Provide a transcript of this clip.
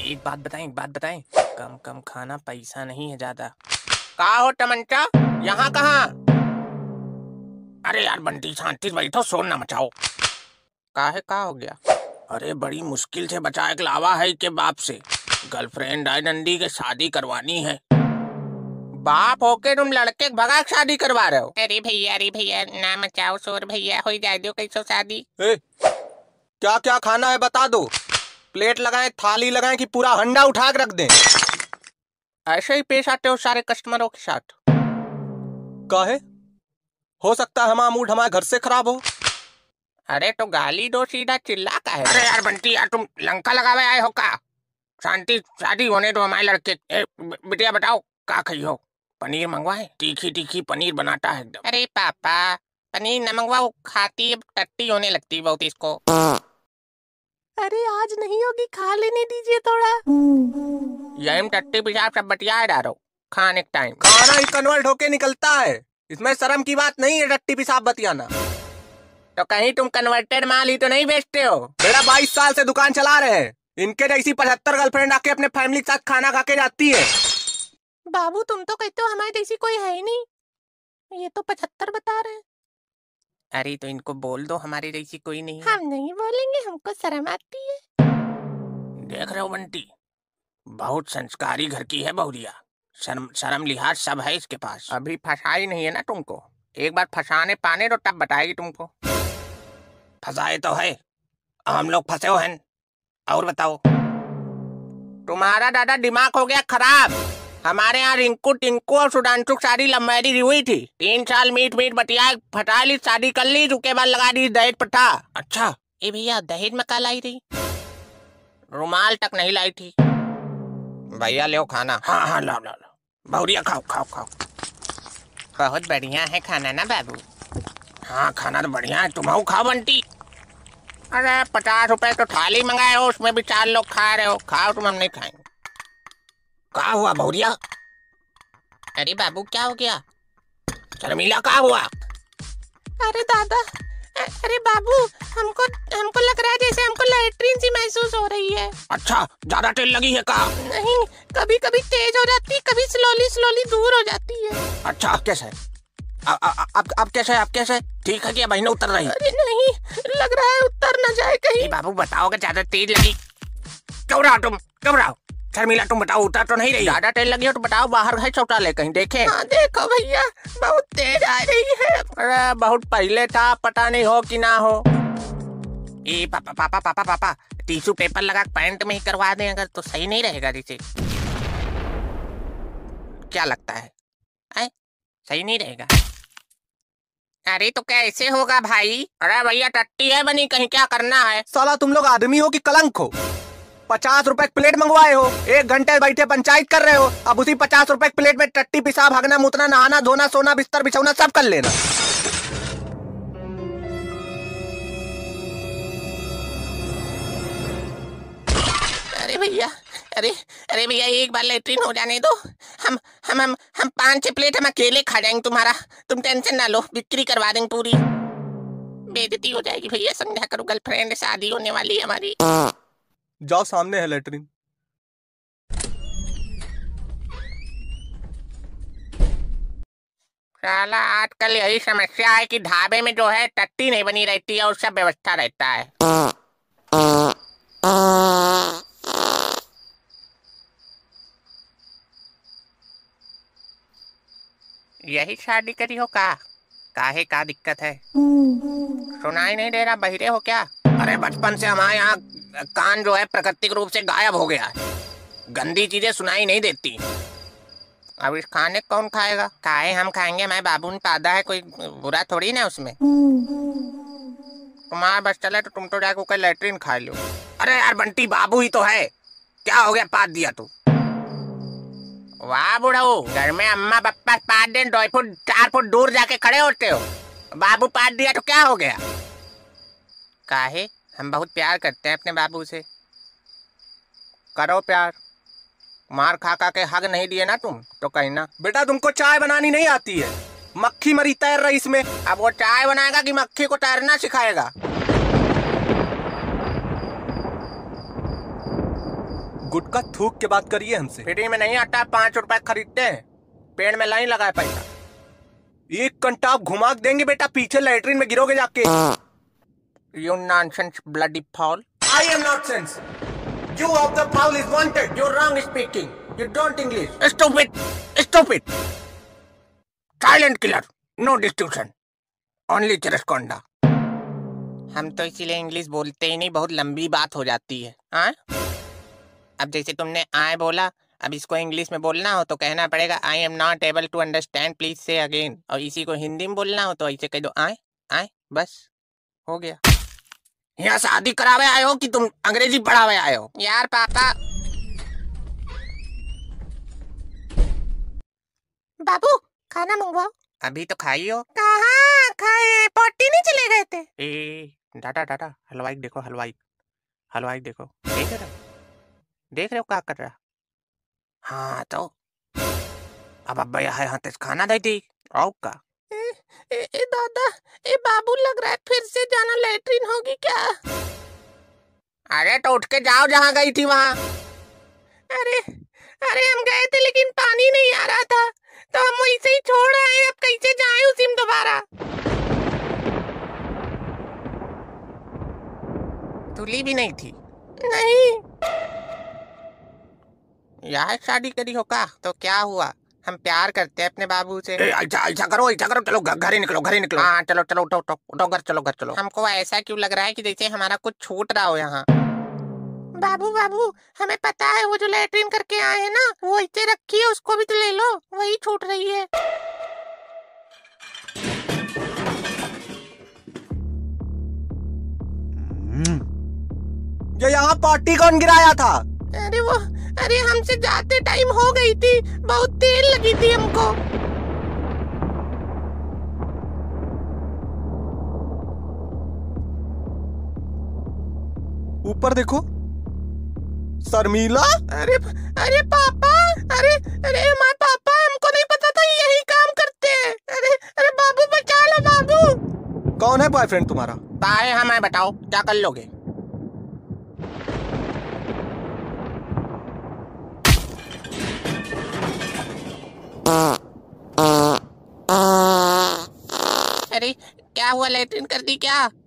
एक बात बताएं, कम कम खाना, पैसा नहीं है ज्यादा। कहा हो टमंचा, यहाँ कहाँ? अरे यार बंटी शांति से बैठो, शोर ना मचाओ। काहे का हो गया? अरे बड़ी मुश्किल से बचा के लावा है के बाप से। गर्लफ्रेंड आई नंदी के शादी करवानी है। बाप होके तुम लड़के भगा के शादी करवा रहे हो? अरे भैया ना मचाओ शोर भैया, हो जाए दो कैसो शादी। क्या क्या खाना है बता दो, प्लेट लगाएं, थाली लगाएं कि पूरा हंडा उठा के रख दें? ऐसे ही पेश आते हो सारे कस्टमरों के साथ? काहे? हो सकता है हमारा मूड हमारे घर से खराब हो। अरे तो गाली दो, सीधा चिल्ला का है। अरे यार बंटी यार, तुम लंका लगावे आए हो का? शांति शादी होने दो हमारे लड़के। बिटिया बताओ का खाई हो? पनीर मंगवाए, तीखी तीखी पनीर बनाता है एकदम। अरे पापा पनीर न मंगवाओ, खाती अब टट्टी होने लगती बहुत इसको। अरे आज नहीं होगी, खा लेने दीजिए थोड़ा। यही टट्टी पिशाब सब बटिया डालो खाने के टाइम। खाना ही कन्वर्ट होके निकलता है, इसमें शर्म की बात नहीं है टट्टी पिशाब बतियाना। तो कहीं तुम कन्वर्टेड माल ही तो नहीं बेचते हो? बेटा 22 साल से दुकान चला रहे हैं, इनके जैसी 75 गर्लफ्रेंड आके अपने फैमिली के साथ खाना खा के जाती है। बाबू तुम तो कहते हो हमारे जैसी कोई है ही नहीं, ये तो 75 बता रहे हैं। अरे तो इनको बोल दो हमारी जैसी कोई नहीं है। हम नहीं बोलेंगे, हमको शर्म आती है। देख रहे हो बंटी, बहुत संस्कारी घर की है बहुरिया, शर्म लिहाज सब है इसके पास। अभी फंसाई नहीं है ना तुमको, एक बार फंसाने पाने तो तब बताएगी तुमको। फंसाए तो है, हम लोग फंसे हो हैं। और बताओ, तुम्हारा दादा दिमाग हो गया खराब। हमारे यहाँ रिंकू टिंकू और सुधांशु शादी लव मैरिज हुई थी। 3 साल मीट बतिया फटा ली, शादी कर ली, उसके बाद लगा दी दहेज प्रथा। अच्छा ए भैया दहेज में का लाई रही? रुमाल तक नहीं लाई थी। भैया ले खाना। हाँ ला बहुरिया खाओ खाओ खाओ। बहुत बढ़िया है खाना ना बाबू? हाँ खाना तो बढ़िया है, तुम खाओ बंटी। अरे 50 रुपए तो थाली मंगाए हो, उसमें भी 4 लोग खा रहे हो, खाओ तुम, हम नहीं खाएंगे। क्या हुआ बहुरिया? अरे बाबू क्या हो गया? शर्मिला क्या हुआ? अरे दादा, अरे बाबू हमको लग रहा है जैसे हमको लैट्रिन सी महसूस हो रही है। अच्छा ज्यादा तेल लगी है का? नहीं, कभी कभी तेज हो जाती है, कभी स्लोली दूर हो जाती है। अच्छा अब कैसे? अब कैसे ठीक है क्या? बहने उतर रही? अरे नहीं, लग रहा है उतर न जाए कहीं। बाबू बताओ कि ज्यादा तेज लगी? क्यों रहो शर्मिला, तुम बताओ उतर तो नहीं रही? ज्यादा तेज लगी हो तो बताओ, बाहर है शौचालय कहीं देखे? हाँ देखो भैया, बहुत तेज आ रही है। अरे बहुत पहले था, पता नहीं हो कि ना हो। ए पापा टिश्यू पेपर लगा पैंट में ही करवा दें अगर, तो सही नहीं रहेगा जैसे। क्या लगता है? सही नहीं रहेगा? अरे तो कैसे होगा भाई? अरे भैया टट्टी है बनी कहीं, क्या करना है? साला तुम लोग आदमी हो कि कलंक हो? 50 रुपए प्लेट मंगवाए हो, 1 घंटे बैठे पंचायत कर रहे हो, अब उसी 50 रुपए प्लेट में टट्टी पिसाब, भागना मुतना, नहाना धोना, सोना बिस्तर बिछौना सब कर लेना। अरे भैया एक बार लेट्रिन हो जाने दो, हम 5-6 प्लेट हम अकेले खा जाएंगे तुम्हारा, तुम टेंशन ना लो, बिक्री करवा देंगे पूरी। बेइज्जती हो जाएगी भैया, समझा करो, गर्लफ्रेंड शादी होने वाली है हमारी। जाओ सामने है लेटरिन। साला आजकल यही समस्या है कि ढाबे में जो है टट्टी नहीं बनी रहती है और सब व्यवस्था रहता है। यही शादी करी हो का? काहे का दिक्कत है? सुनाई नहीं दे रहा, बहिरे हो क्या? अरे बचपन से हमारे यहाँ कान जो है प्राकृतिक रूप से गायब हो गया है, गंदी चीजें सुनाई नहीं देती। अब इस खाने कौन खाएगा? काहे हम खाएंगे, हमारे बाबू ने पादा है, कोई बुरा थोड़ी ना उसमें। तुम्हारा बस चले तो तुम तो जाके कोई लैट्रिन खा लो। अरे यार बंटी बाबू ही तो है, क्या हो गया पाद दिया तू? वाह बुढ़ऊ, घर में अम्मा पप्पा पाद दे 2 फुट 4 फुट दूर जाके खड़े होते हो, बाबू पाद दिया तो क्या हो गया? काहे? हम बहुत प्यार करते हैं अपने बाबू से। करो प्यार, मार खा के हग नहीं दिए ना तुम तो कहना। बेटा तुमको चाय बनानी नहीं आती है, मक्खी मरी तैर रही इसमें। अब वो चाय बनाएगा कि मक्खी को तैरना सिखाएगा? गुटका थूक के बात करिए हमसे। फ्री में नहीं आता, 5 रुपए खरीदते हैं, पेड़ में लाइन लगा है पैसा। 1 घंटा आप घुमा के देंगे बेटा, पीछे लैट्रिन में गिरोगे जाके। You nonsense bloody foul. I am nonsense. You of the foul is wanted. You're wrong speaking. You don't English. Stupid. Stupid. Silent killer. No distinction. Only Cheresconda. हम तो इसीलिए इंग्लिश बोलते ही नहीं, बहुत लंबी बात हो जाती है। हाँ? अब जैसे तुमने आए बोला, अब इसको इंग्लिश में बोलना हो तो कहना पड़ेगा I am not able to understand, please say again. और इसी को हिंदी में बोलना हो तो ऐसे कह दो आए आए, बस हो गया। यहाँ शादी करावे आए हो कि तुम अंग्रेजी पढ़ावे आए हो? यार पापा। बाबू खाना मंगवाओ। अभी तो खाई हो। कहाँ खाए, पॉटी नहीं चले गए थे। ए डाटा डाटा, हलवाई देखो, हलवाई हलवाई देखो, देख रहे हो क्या कर रहा। हाँ तो अब अब्बा यहाँ हाथ खाना दे दी और का। ए दादा, ए बाबू लग रहा है फिर से जाना लैट्रिन होगी क्या? अरे तो उठ के जाओ जहाँ गई थी वहाँ। अरे अरे हम गए थे लेकिन पानी नहीं आ रहा था तो हम वैसे ही छोड़ आए, अब कैसे जाए उसी में दोबारा। धुली भी नहीं थी? नहीं। यार शादी करी हो का तो क्या हुआ, हम प्यार करते हैं अपने बाबू से। ऐसा करो चलो घर ही निकलो, घर ही निकलो। हाँ चलो चलो, उठो उठो उठो, घर चलो घर चलो। हमको ऐसा क्यों लग रहा है कि जैसे हमारा कुछ छूट रहा हो यहाँ। बाबू बाबू हमें पता है, वो जो लैट्रिन करके आए हैं ना वो इतने रखी है, उसको भी तो ले लो, वही छूट रही है। ये यहाँ पार्टी कौन गिराया था? अरे हमसे जाते टाइम हो गई थी, बहुत तेल लगी थी हमको। ऊपर देखो शर्मिला। अरे पापा, अरे हमारे पापा, हमको नहीं पता था यही काम करते हैं। अरे बाबू बचा लो बाबू। कौन है बॉयफ्रेंड तुम्हारा? ताए हमें बताओ क्या कर लोगे? अरे क्या हुआ, लैट्रिन कर दी क्या?